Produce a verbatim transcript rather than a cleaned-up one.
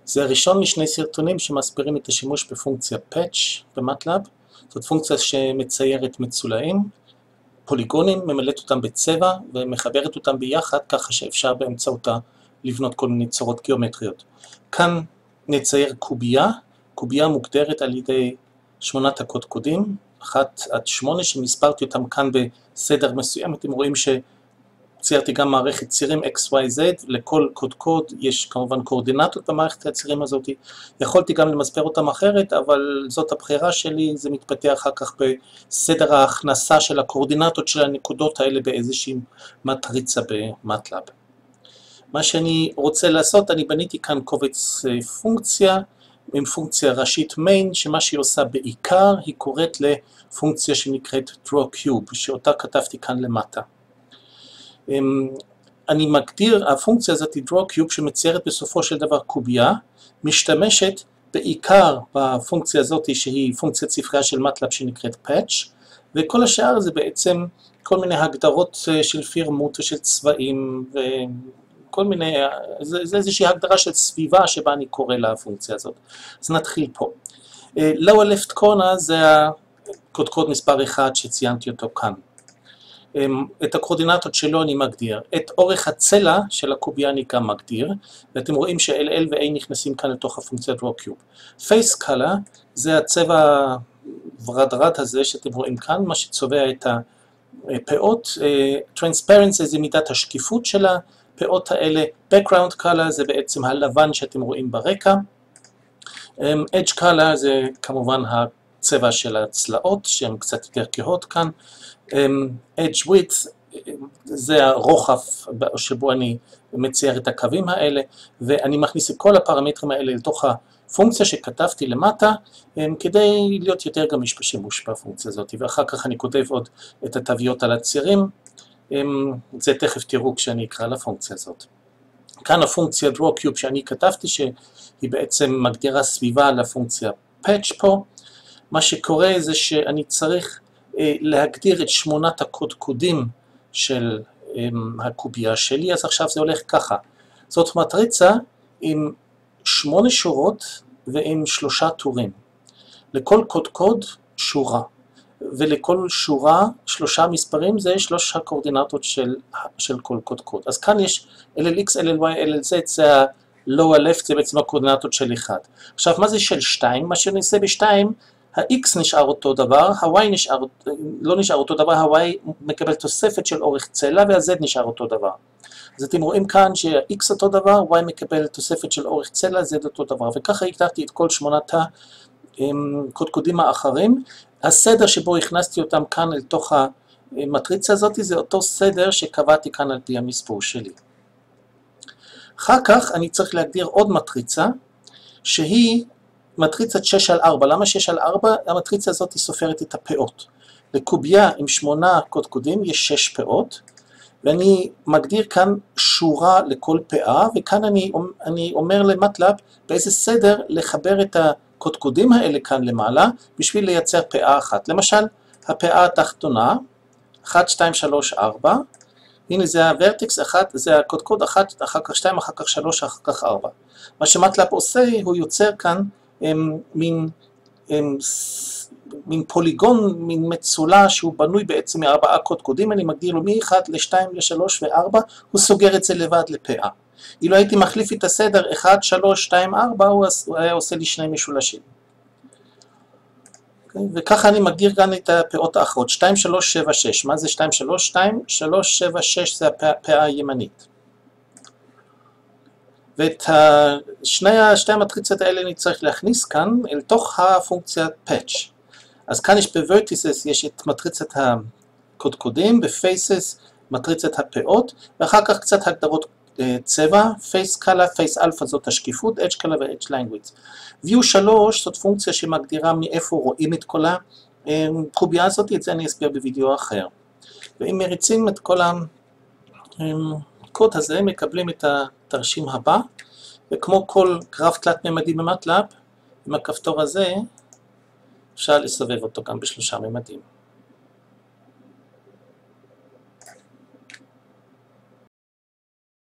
זה הראשון משני סרטונים שמסבירים את השימוש בפונקציה patch במטלב. זאת פונקציה שמציירת מצולעים, פוליגונים, ממלאת אותם בצבע ומחברת אותם ביחד ככה שאפשר באמצעותה לבנות כל מיני צורות גיאומטריות. כאן נצייר קובייה, קובייה מוגדרת על ידי שמונת הקודקודים, אחת עד שמונה, שמספרתי אותם כאן בסדר מסוים. אתם רואים שציירתי גם מערכת צירים X, Y, Z, לכל קודקוד יש כמובן קואורדינטות במערכת הצירים הזאת. יכולתי גם למספר אותם אחרת, אבל זאת הבחירה שלי, זה מתפתח אחר כך בסדר ההכנסה של הקואורדינטות של הנקודות האלה באיזושהי מטריצה במטלב. מה שאני רוצה לעשות, אני בניתי כאן קובץ פונקציה, עם פונקציה ראשית main, שמה שהיא עושה בעיקר, היא קוראת לפונקציה שנקראת draw cube, שאותה כתבתי כאן למטה. אני מגדיר, הפונקציה הזאת draw cube שמציירת בסופו של דבר קובייה, משתמשת בעיקר בפונקציה הזאת שהיא פונקציית ספרייה של מטלב שנקראת patch, וכל השאר זה בעצם כל מיני הגדרות של פירמות ושל צבעים ו... כל מיני, זה, זה איזושהי הגדרה של סביבה שבה אני קורא לפונקציה הזאת. אז נתחיל פה. lower left corner זה הקודקוד מספר אחד שציינתי אותו כאן. את הקורדינטות שלו אני מגדיר. את אורך הצלע של הקובייה אני גם מגדיר, ואתם רואים ש-אל אל ו-A נכנסים כאן לתוך הפונקציה draw cube. face color זה הצבע ורדרד הזה שאתם רואים כאן, מה שצובע את הפאות. transparency זה מידת השקיפות שלה. הפאות האלה, background color זה בעצם הלבן שאתם רואים ברקע, edge color זה כמובן הצבע של הצלעות שהן קצת יותר כהות כאן, edge width זה הרוחב שבו אני מצייר את הקווים האלה, ואני מכניס את כל הפרמטרים האלה לתוך הפונקציה שכתבתי למטה, כדי להיות יותר גמיש בשימוש בפונקציה הזאת, ואחר כך אני כותב עוד את התוויות על הצירים, זה תכף תראו כשאני אקרא לפונקציה הזאת. כאן הפונקציה draw cube שאני כתבתי, שהיא בעצם מגדירה סביבה לפונקציה patch פה. מה שקורה זה שאני צריך להגדיר את שמונת הקודקודים של הקובייה שלי, אז עכשיו זה הולך ככה. זאת מטריצה עם שמונה שורות ועם שלושה טורים. לכל קודקוד שורה. ולכל שורה שלושה מספרים, זה שלוש הקואורדינטות של, של כל קודקוד. אז כאן יש אל אל X, אל אל Y, אל אל Z, זה ה-lower left, זה בעצם הקואורדינטות של אחד. עכשיו, מה זה של שתיים? מה שאני עושה ב-שתיים, ה-X נשאר אותו דבר, ה-Y נשאר, לא נשאר אותו דבר, ה-Y מקבל תוספת של אורך צלע, וה-Z נשאר אותו דבר. אז אתם רואים כאן שה-X אותו דבר, Y מקבל תוספת של אורך צלע, Z אותו דבר. וככה הגדרתי את כל שמונת הקודקודים האחרים. הסדר שבו הכנסתי אותם כאן אל תוך המטריצה הזאת, זה אותו סדר שקבעתי כאן על פי המספור שלי. אחר כך אני צריך להגדיר עוד מטריצה, שהיא מטריצת שש על ארבע. למה שש על ארבע? המטריצה הזאת היא סופרת את הפאות. לקובייה עם שמונה קודקודים יש שש פאות, ואני מגדיר כאן שורה לכל פאה, וכאן אני, אני אומר למטלב באיזה סדר לחבר את ה... קודקודים האלה כאן למעלה, בשביל לייצר פאה אחת. למשל, הפאה התחתונה, אחת, שתיים, שלוש, ארבע, הנה זה הוורטקס, אחת, זה הקודקוד אחת, אחר כך שתיים, אחר כך שלוש, אחר כך ארבע. מה שמטלב עושה, הוא יוצר כאן הם, מין, הם, מין פוליגון, מין מצולה, שהוא בנוי בעצם מארבעה קודקודים, אני מגדיר לו מ-אחד ל-שתיים, ל-שלוש ו-ארבע, הוא סוגר את זה לבד לפאה. אילו הייתי מחליף את הסדר אחת, שלוש, שתיים, ארבע, הוא היה עושה לי שני משולשים. Okay, וככה אני מגדיר גם את הפאות האחרות, שתיים, שלוש, שבע, שש. מה זה שתיים, שלוש, שתיים, שלוש, שבע, שש זה הפאה הימנית. ואת שני, שתי המטריצות האלה אני צריך להכניס כאן אל תוך הפונקציה patch. אז כאן יש ב-vertices, יש את מטריצת הקודקודים, ב-faces, מטריצת הפאות, ואחר כך קצת הגדרות צבע, face color, face alpha זאת השקיפות, edge color ו-edge line width. view שלוש זאת פונקציה שמגדירה מאיפה רואים את כל הקובייה הזאת, את זה אני אסביר בווידאו אחר. ואם מריצים את כל הקוד הזה, מקבלים את התרשים הבא, וכמו כל גרף תלת-ממדי במטלב, עם הכפתור הזה, אפשר לסובב אותו גם בשלושה ממדים.